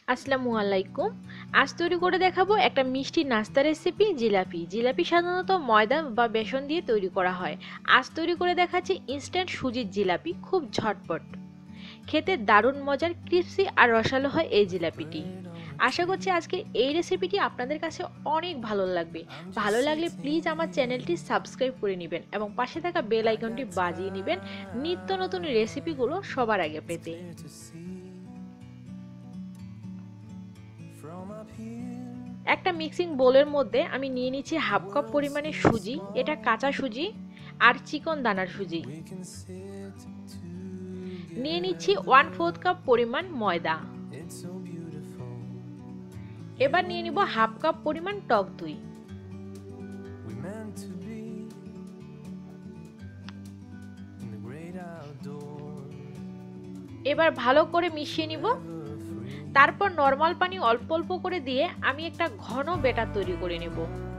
আসসালামু আলাইকুম। আজ তৈরি করে দেখাবো একটা মিষ্টি নাস্তা রেসিপি জিলাপি। জিলাপি সাধারণত ময়দা বা বেসন দিয়ে তৈরি করা হয়। আজ তৈরি করে দেখাচ্ছি ইনস্ট্যান্ট সুজির জিলাপি, খুব ঝটপট। খেতে দারুণ মজার, ক্রিস্পি আর রসালো হয় এই জিলাপিটি। আশা করছি আজকে এই রেসিপিটি আপনাদের কাছে অনেক ভালো লাগবে। ভালো লাগলে প্লিজ আমার চ্যানেলটি সাবস্ক্রাইব করে নেবেন এবং পাশে থাকা বেল আইকনটি বাজিয়ে নেবেন নিত্য নতুন রেসিপিগুলো সবার আগে পেতে। একটা মিক্সিং বোলের মধ্যে আমি নিয়ে নিচ্ছি হাফ কাপ পরিমাণে সুজি, এটা কাঁচা সুজি আর চিকন দানার সুজি। নিয়ে নিচ্ছি 1/4 কাপ পরিমাণ ময়দা। এবার নিয়ে নিব হাফ কাপ পরিমাণ টক দই। এবার ভালো করে মিশিয়ে নিব। তারপর নরমাল পানি অল্প অল্প করে দিয়ে আমি একটা ঘন ব্যাটার তৈরি করে নেব।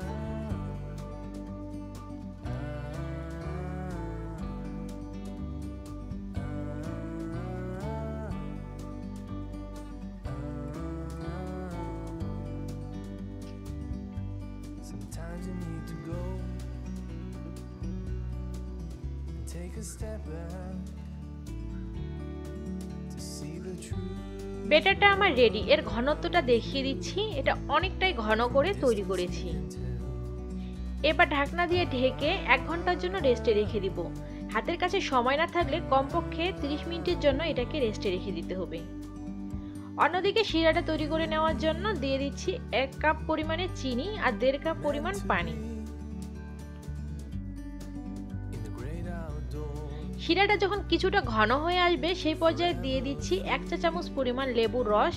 ব্যাটারটা আমার রেডি। এর ঘনত্বটা দেখিয়ে দিচ্ছি, এটা অনেকটাই ঘন করে তৈরি করেছি। এবার ঢাকনা দিয়ে ঢেকে 1 ঘন্টার জন্য রেস্টে রেখে দিব। হাতের কাছে সময় না থাকলে কমপক্ষে 30 মিনিটের জন্য এটাকে রেস্টে রেখে দিতে হবে। অন্যদিকে শিরাটা তৈরি করে নেওয়ার জন্য দিয়ে দিচ্ছি 1 কাপ পরিমাণে চিনি আর 1.5 কাপ পরিমাণ পানি। শিরাটা যখন কিছুটা ঘন হয়ে আসবে সেই পর্যায়ে দিয়ে দিচ্ছি 1 চা চামচ পরিমাণ লেবুর রস।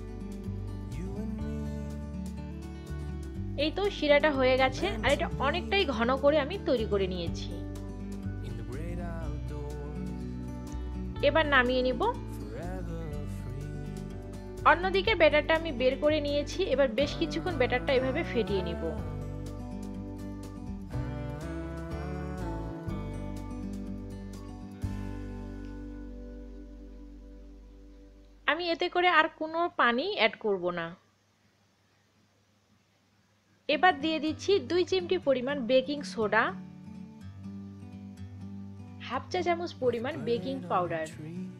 এই তো শিরাটা হয়ে গেছে আর এটা অনেকটাই ঘন করে আমি তৈরি করে নিয়েছি। এবার নামিয়ে নিব। অন্যদিকে ব্যাটারটা আমি বের করে নিয়েছি। এবার বেশ কিছুক্ষণ ব্যাটারটা এভাবে ফেটিয়ে নিব। আমি এতে করে আর কোনো পানি অ্যাড করব না। এবার দিয়ে দিচ্ছি 2 চিমটি পরিমাণ বেকিং সোডা, হাফ চা চামচ পরিমাণ বেকিং পাউডার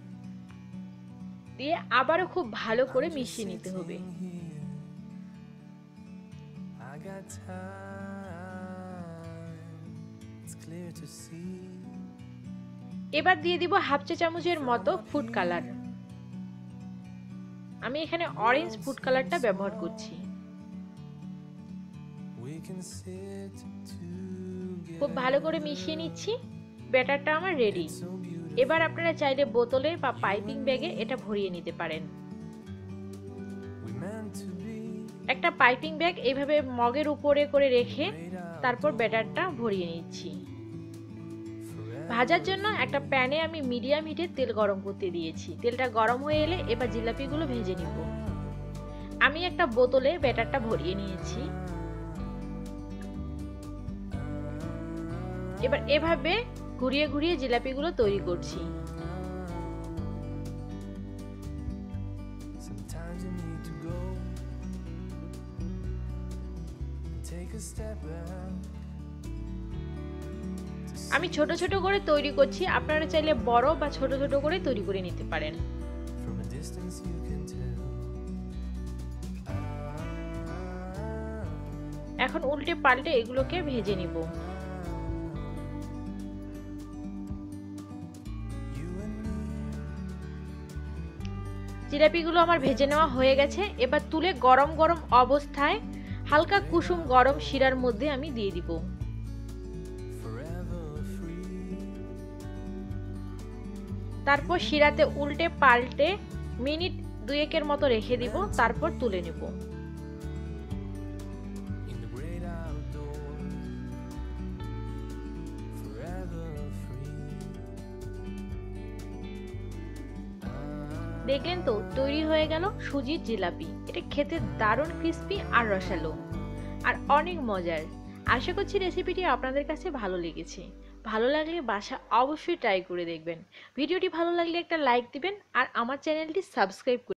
দিয়ে আবারও খুব ভালো করে মিশিয়ে নিতে হবে। এবার দিয়ে দিব হাফ চা চামচের মতো ফুড কালার। আমি এখানে অরেঞ্জ ফুড কালারটা ব্যবহার করছি। খুব ভালো করে মিশিয়ে নিচ্ছি। ব্যাটারটা আমার রেডি। এবার আপনারা চাইলে বোতলে বা পাইপিং ব্যাগে এটা ভরিয়ে নিতে পারেন। একটা পাইপিং ব্যাগ এইভাবে মগের উপরে করে রেখে তারপর ব্যাটারটা ভরিয়ে নিচ্ছি। ভাজার জন্য একটা প্যানে আমি মিডিয়াম হিটে তেল গরম করতে দিয়েছি। তেলটা গরম হয়ে এলে এবার জিলাপিগুলো ভেজে নিব। আমি একটা বোতলে ব্যাটারটা ভরিয়ে নিয়েছি। এবার এভাবে ঘুরিয়ে ঘুরিয়ে জিলাপিগুলো তৈরি করছি। আমি ছোট ছোট করে তৈরি করছি, আপনারা চাইলে বড় বা ছোট ছোট করে তৈরি করে নিতে পারেন। এখন উল্টে পাল্টে এগুলোকে ভেজে নিব। জিলাপিগুলো আমার ভেজে নেওয়া হয়ে গেছে। এবার তুলে গরম গরম অবস্থায় হালকা কুসুম গরম শিরার মধ্যে আমি দিয়ে দিব। তারপর শিরাতে উল্টে পাল্টে মিনিট 2-1 মতো রেখে দিব, তারপর তুলে নেব। দেখলেন তো, তৈরি হয়ে গেল সুজির জিলাপি। এটা খেতে দারুণ ক্রিস্পি আর রসালো আর অনেক মজার। আশা করছি রেসিপিটি আপনাদের কাছে ভালো লেগেছে। ভালো লাগলে বাসা অবশ্যই ট্রাই করে দেখবেন। ভিডিওটি ভালো লাগলে একটা লাইক দিবেন আর আমার চ্যানেলটি সাবস্ক্রাইব